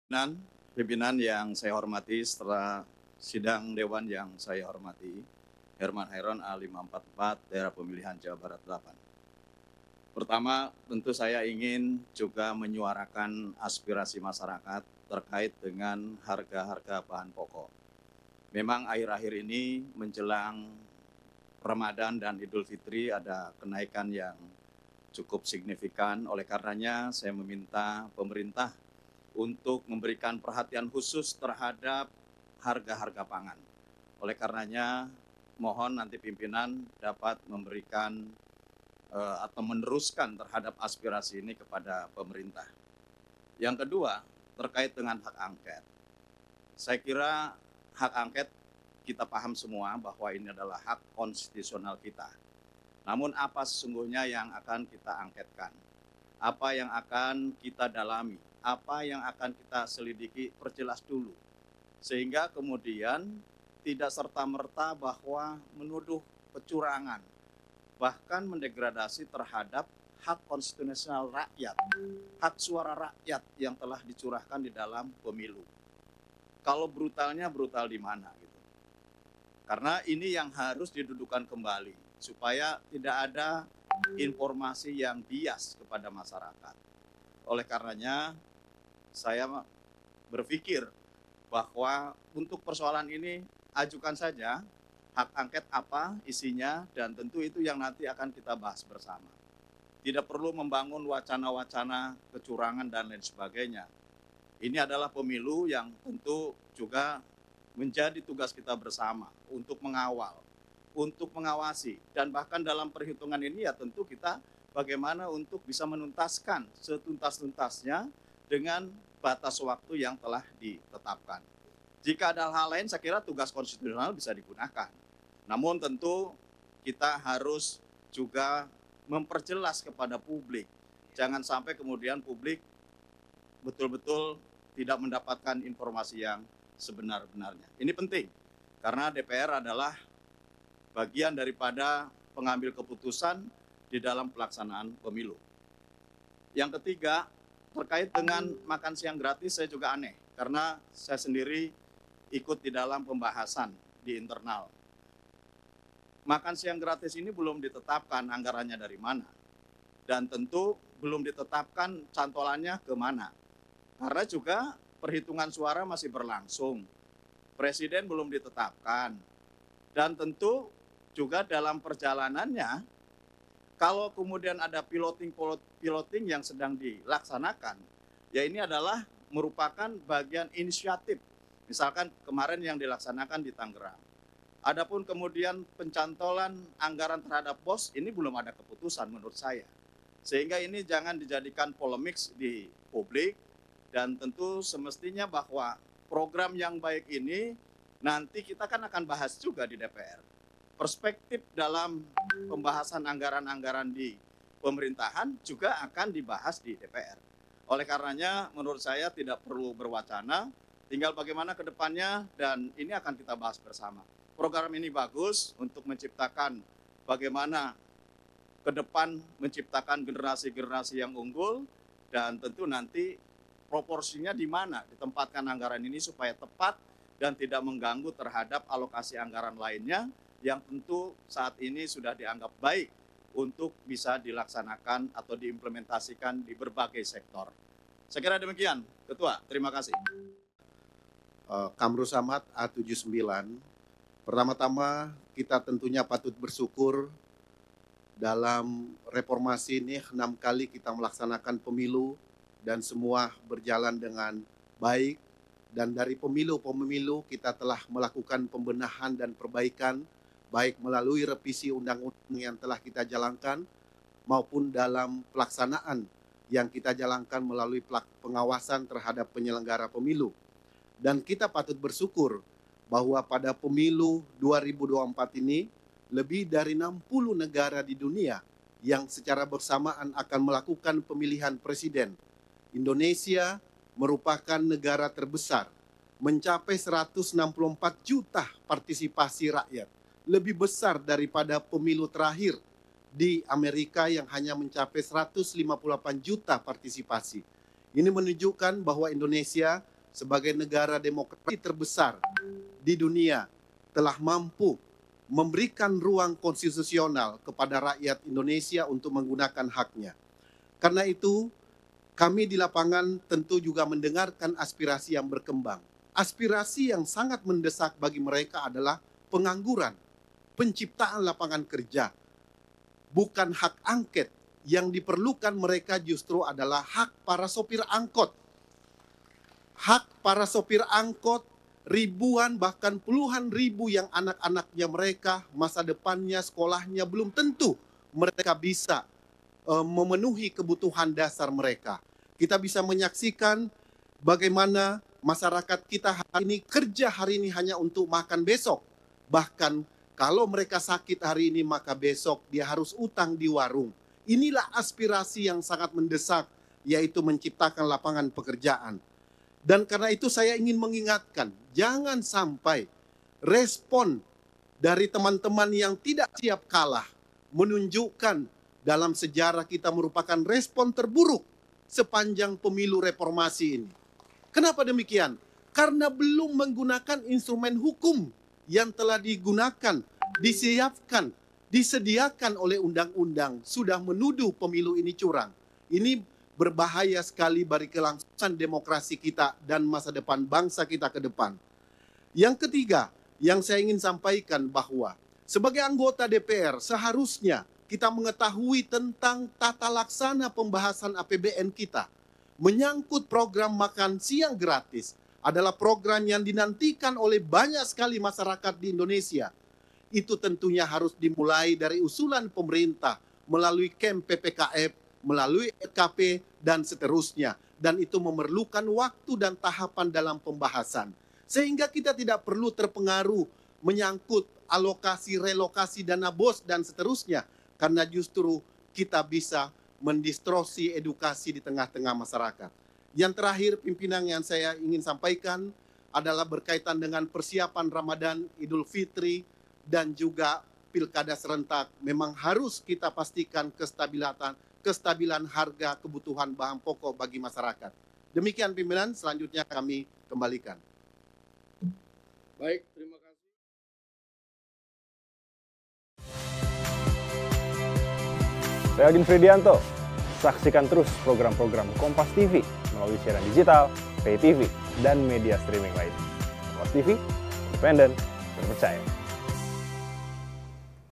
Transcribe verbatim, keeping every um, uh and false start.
Pimpinan, pimpinan yang saya hormati setelah sidang dewan yang saya hormati, Herman Hairon A lima empat empat, daerah pemilihan Jawa Barat delapan. Pertama, tentu saya ingin juga menyuarakan aspirasi masyarakat terkait dengan harga-harga bahan pokok. Memang akhir-akhir ini menjelang Ramadan dan Idul Fitri ada kenaikan yang cukup signifikan. Oleh karenanya saya meminta pemerintah untuk memberikan perhatian khusus terhadap harga-harga pangan. Oleh karenanya, mohon nanti pimpinan dapat memberikan eh, atau meneruskan terhadap aspirasi ini kepada pemerintah. Yang kedua, terkait dengan hak angket. Saya kira hak angket kita paham semua bahwa ini adalah hak konstitusional kita. Namun apa sesungguhnya yang akan kita angketkan? Apa yang akan kita dalami? Apa yang akan kita selidiki? Perjelas dulu. Sehingga kemudian tidak serta-merta bahwa menuduh kecurangan, bahkan mendegradasi terhadap hak konstitusional rakyat, hak suara rakyat yang telah dicurahkan di dalam pemilu. Kalau brutalnya brutal di mana gitu. Karena ini yang harus didudukan kembali supaya tidak ada informasi yang bias kepada masyarakat. Oleh karenanya saya berpikir bahwa untuk persoalan ini ajukan saja hak angket apa isinya, dan tentu itu yang nanti akan kita bahas bersama. Tidak perlu membangun wacana-wacana kecurangan dan lain sebagainya. Ini adalah pemilu yang tentu juga menjadi tugas kita bersama untuk mengawal, untuk mengawasi, dan bahkan dalam perhitungan ini ya tentu kita bagaimana untuk bisa menuntaskan setuntas-tuntasnya dengan batas waktu yang telah ditetapkan. Jika ada hal lain, saya kira tugas konstitusional bisa digunakan. Namun tentu kita harus juga memperjelas kepada publik. Jangan sampai kemudian publik betul-betul tidak mendapatkan informasi yang sebenar-benarnya. Ini penting, karena D P R adalah bagian daripada pengambil keputusan di dalam pelaksanaan pemilu. Yang ketiga, terkait dengan makan siang gratis, saya juga aneh, karena saya sendiri ikut di dalam pembahasan di internal. Makan siang gratis ini belum ditetapkan anggarannya dari mana. Dan tentu belum ditetapkan cantolannya ke mana. Karena juga perhitungan suara masih berlangsung. Presiden belum ditetapkan. Dan tentu juga dalam perjalanannya, kalau kemudian ada piloting piloting yang sedang dilaksanakan, ya ini adalah merupakan bagian inisiatif. Misalkan kemarin yang dilaksanakan di Tangerang. Adapun kemudian pencantolan anggaran terhadap B O S, ini belum ada keputusan menurut saya. Sehingga ini jangan dijadikan polemik di publik, dan tentu semestinya bahwa program yang baik ini nanti kita kan akan bahas juga di D P R. Perspektif dalam pembahasan anggaran-anggaran di pemerintahan juga akan dibahas di D P R. Oleh karenanya menurut saya tidak perlu berwacana, tinggal bagaimana ke depannya, dan ini akan kita bahas bersama. Program ini bagus untuk menciptakan bagaimana ke depan menciptakan generasi-generasi yang unggul, dan tentu nanti proporsinya di mana ditempatkan anggaran ini supaya tepat dan tidak mengganggu terhadap alokasi anggaran lainnya yang tentu saat ini sudah dianggap baik untuk bisa dilaksanakan atau diimplementasikan di berbagai sektor. Saya kira demikian, Ketua. Terima kasih. Uh, Kamru Samad A tujuh puluh sembilan. Pertama-tama kita tentunya patut bersyukur dalam reformasi ini enam kali kita melaksanakan pemilu dan semua berjalan dengan baik, dan dari pemilu-pemilu kita telah melakukan pembenahan dan perbaikan baik melalui revisi undang-undang yang telah kita jalankan maupun dalam pelaksanaan yang kita jalankan melalui pengawasan terhadap penyelenggara pemilu. Dan kita patut bersyukur bahwa pada pemilu dua ribu dua puluh empat ini lebih dari enam puluh negara di dunia yang secara bersamaan akan melakukan pemilihan presiden. Indonesia merupakan negara terbesar, mencapai seratus enam puluh empat juta partisipasi rakyat, lebih besar daripada pemilu terakhir di Amerika yang hanya mencapai seratus lima puluh delapan juta partisipasi. Ini menunjukkan bahwa Indonesia sebagai negara demokrasi terbesar di dunia telah mampu memberikan ruang konstitusional kepada rakyat Indonesia untuk menggunakan haknya. Karena itu, kami di lapangan tentu juga mendengarkan aspirasi yang berkembang. Aspirasi yang sangat mendesak bagi mereka adalah pengangguran, penciptaan lapangan kerja, bukan hak angket. Yang diperlukan mereka justru adalah hak para sopir angkot. Hak para sopir angkot, ribuan bahkan puluhan ribu yang anak-anaknya mereka, masa depannya, sekolahnya belum tentu mereka bisa uh, memenuhi kebutuhan dasar mereka. Kita bisa menyaksikan bagaimana masyarakat kita hari ini kerja hari ini hanya untuk makan besok. Bahkan kalau mereka sakit hari ini maka besok dia harus utang di warung. Inilah aspirasi yang sangat mendesak, yaitu menciptakan lapangan pekerjaan. Dan karena itu saya ingin mengingatkan, jangan sampai respon dari teman-teman yang tidak siap kalah menunjukkan dalam sejarah kita merupakan respon terburuk sepanjang pemilu reformasi ini. Kenapa demikian? Karena belum menggunakan instrumen hukum yang telah digunakan, disiapkan, disediakan oleh undang-undang, sudah menuduh pemilu ini curang. Ini berbahaya sekali bagi kelangsungan demokrasi kita dan masa depan bangsa kita ke depan. Yang ketiga, yang saya ingin sampaikan bahwa sebagai anggota D P R seharusnya kita mengetahui tentang tata laksana pembahasan A P B N kita. Menyangkut program makan siang gratis adalah program yang dinantikan oleh banyak sekali masyarakat di Indonesia. Itu tentunya harus dimulai dari usulan pemerintah melalui Kem P P K F, melalui R K P, dan seterusnya. Dan itu memerlukan waktu dan tahapan dalam pembahasan. Sehingga kita tidak perlu terpengaruh menyangkut alokasi, relokasi, dana bos, dan seterusnya. Karena justru kita bisa mendistorsi edukasi di tengah-tengah masyarakat. Yang terakhir, pimpinan yang saya ingin sampaikan adalah berkaitan dengan persiapan Ramadan, Idul Fitri, dan juga pilkada serentak. Memang harus kita pastikan kestabilan, kestabilan harga kebutuhan bahan pokok bagi masyarakat. Demikian pimpinan, selanjutnya kami kembalikan. Baik, terima kasih. Saya Agin Fridianto. Saksikan terus program-program Kompas T V melalui siaran digital, pay T V, dan media streaming lain. Kompas T V, independen, terpercaya.